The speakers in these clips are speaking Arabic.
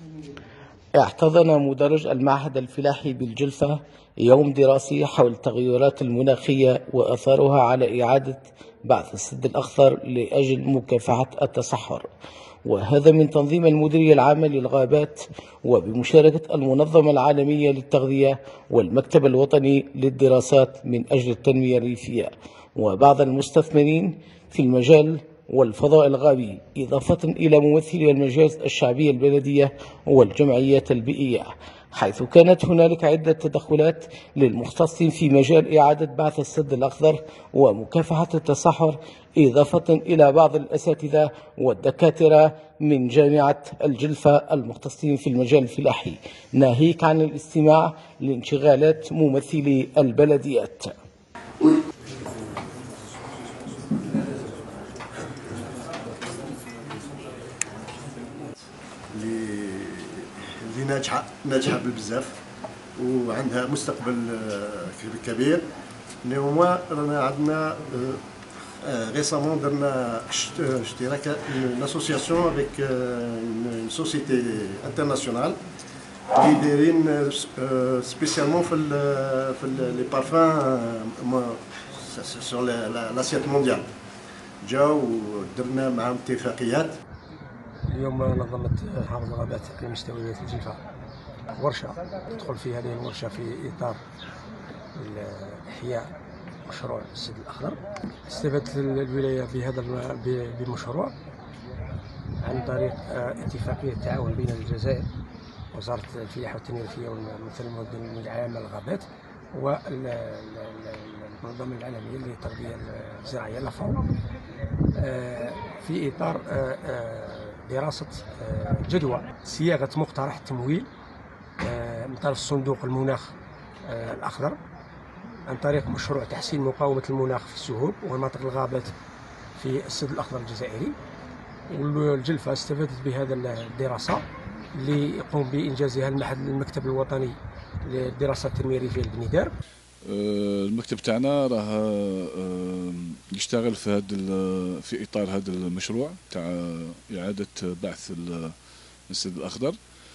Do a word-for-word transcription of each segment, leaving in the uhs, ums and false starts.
احتضن مدرج المعهد الفلاحي بالجلفة يوم دراسي حول التغيرات المناخية وأثرها على إعادة بعث السد الأخضر لأجل مكافحة التصحر، وهذا من تنظيم المديرية العامة للغابات وبمشاركة المنظمة العالمية للتغذية والمكتب الوطني للدراسات من أجل التنمية الريفية وبعض المستثمرين في المجال والفضاء الغابي، إضافة إلى ممثلي المجالس الشعبية البلدية والجمعيات البيئية، حيث كانت هنالك عدة تدخلات للمختصين في مجال إعادة بعث السد الأخضر ومكافحة التصحر، إضافة إلى بعض الأساتذة والدكاترة من جامعة الجلفة المختصين في المجال الفلاحي، ناهيك عن الاستماع لانشغالات ممثلي البلديات. اللي ناجحه ناجحه بزاف وعندها مستقبل كبير. نيوما رانا عندنا ريسامون درنا اشتراك لاسوسياسيون افيك اون سوسيتي انترناسيونال اللي دايرين سبيسيالمون في في لي بارفان سور لاسيات مونديال، جاو ودرنا معاهم اتفاقيات. اليوم نظمت حافظ الغابات المستوية في الجلفة ورشة تدخل في هذه الورشة في إطار إحياء مشروع السد الأخضر. استفادت الولاية بهذا بمشروع عن طريق اتفاقية تعاون بين الجزائر وزارة الفلاحة والتنمية الريفية والمنظمة العامة للغابات والمنظمة العالمية للتغذية الزراعية لافاو في إطار دراسة جدوى صياغة مقترح تمويل من طرف صندوق المناخ الأخضر عن طريق مشروع تحسين مقاومة المناخ في السهوب ومناطق الغابات في السد الأخضر الجزائري. والجلفة استفادت بهذا الدراسة اللي يقوم بإنجازها المكتب الوطني للدراسات التنمية الريفية البنيدار. المكتب تاعنا راه يشتغل في هذا في اطار هذا المشروع تاع اعاده بعث السد الاخضر.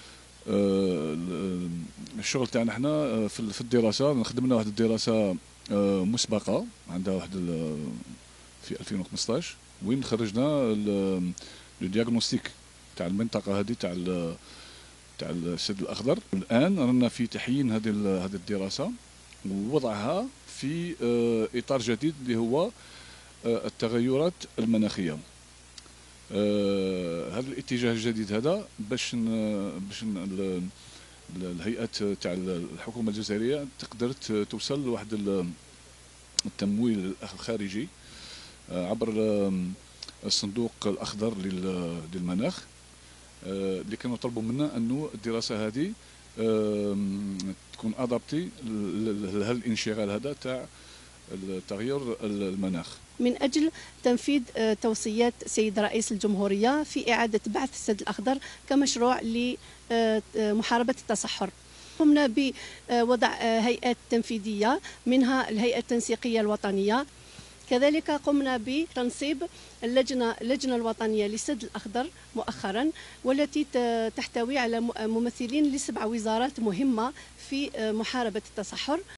الشغل تاعنا احنا في الدراسه خدمنا واحد الدراسه مسبقه عندها واحد في ألفين وخمسطاش وين خرجنا لو دياغنوستيك تاع المنطقه هذه تاع تاع السد الاخضر. الان رانا في تحيين هذه هذه الدراسه ووضعها في اطار جديد اللي هو التغيرات المناخيه. هذا الاتجاه الجديد هذا باش باش الهيئات تاع الحكومه الجزائريه تقدر توصل لواحد التمويل الخارجي عبر الصندوق الاخضر للمناخ، اللي كانوا طلبوا منا انه الدراسه هذه تكون ادابتي لهذا الانشغال هذا تاع تغيير المناخ من أجل تنفيذ توصيات سيد رئيس الجمهورية في إعادة بعث السد الأخضر كمشروع لمحاربة التصحر. قمنا بوضع هيئات تنفيذية منها الهيئة التنسيقية الوطنية، كذلك قمنا بتنصيب اللجنة اللجنة الوطنية للسد الأخضر مؤخرا، والتي تحتوي على ممثلين لسبع وزارات مهمة في محاربة التصحر.